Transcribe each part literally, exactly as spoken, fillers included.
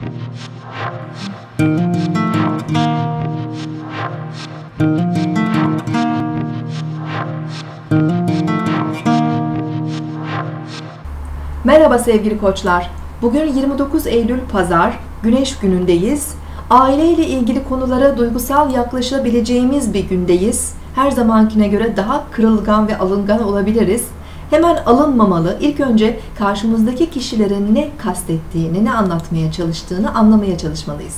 Merhaba sevgili koçlar. Bugün yirmi dokuz Eylül Pazar, Güneş günündeyiz. Aile ile ilgili konulara duygusal yaklaşabileceğimiz bir gündeyiz. Her zamankine göre daha kırılgan ve alıngan olabiliriz. Hemen alınmamalı. İlk önce karşımızdaki kişilerin ne kastettiğini, ne anlatmaya çalıştığını anlamaya çalışmalıyız.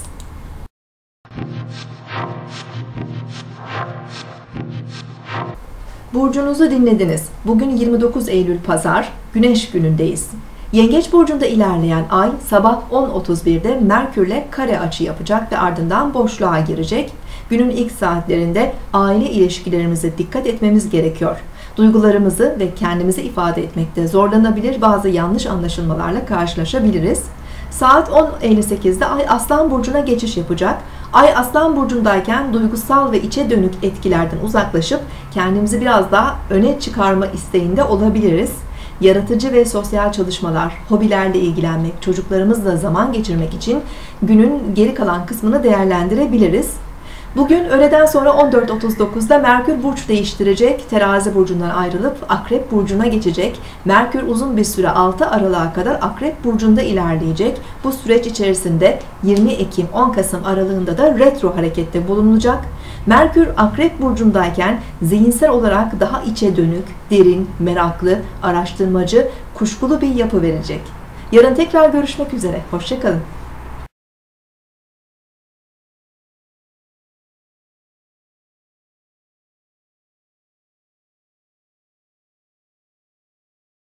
Burcunuzu dinlediniz. Bugün yirmi dokuz Eylül Pazar, Güneş günündeyiz. Yengeç burcunda ilerleyen ay sabah on otuz birde Merkür'le kare açı yapacak ve ardından boşluğa girecek. Günün ilk saatlerinde aile ilişkilerimize dikkat etmemiz gerekiyor. Duygularımızı ve kendimizi ifade etmekte zorlanabilir, bazı yanlış anlaşılmalarla karşılaşabiliriz. Saat on elli sekizde Ay Aslan burcuna geçiş yapacak. Ay Aslan burcundayken duygusal ve içe dönük etkilerden uzaklaşıp kendimizi biraz daha öne çıkarma isteğinde olabiliriz. Yaratıcı ve sosyal çalışmalar, hobilerle ilgilenmek, çocuklarımızla zaman geçirmek için günün geri kalan kısmını değerlendirebiliriz. Bugün öğleden sonra on dört otuz dokuzda Merkür burç değiştirecek, Terazi burcundan ayrılıp Akrep burcuna geçecek. Merkür uzun bir süre altı Aralık'a kadar Akrep burcunda ilerleyecek. Bu süreç içerisinde yirmi Ekim on Kasım aralığında da retro harekette bulunacak. Merkür Akrep burcundayken zihinsel olarak daha içe dönük, derin, meraklı, araştırmacı, kuşkulu bir yapı verecek. Yarın tekrar görüşmek üzere. Hoşça kalın.